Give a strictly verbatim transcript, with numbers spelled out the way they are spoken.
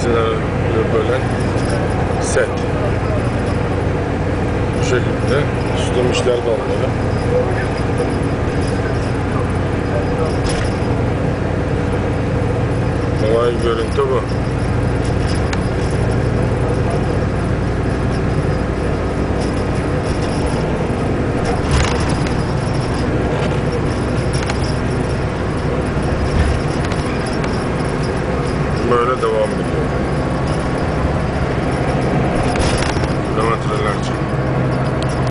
denizleri bölen set. Bu şekilde süslemişler dalları. Olay görüntü bu. Böyle devam ediyor.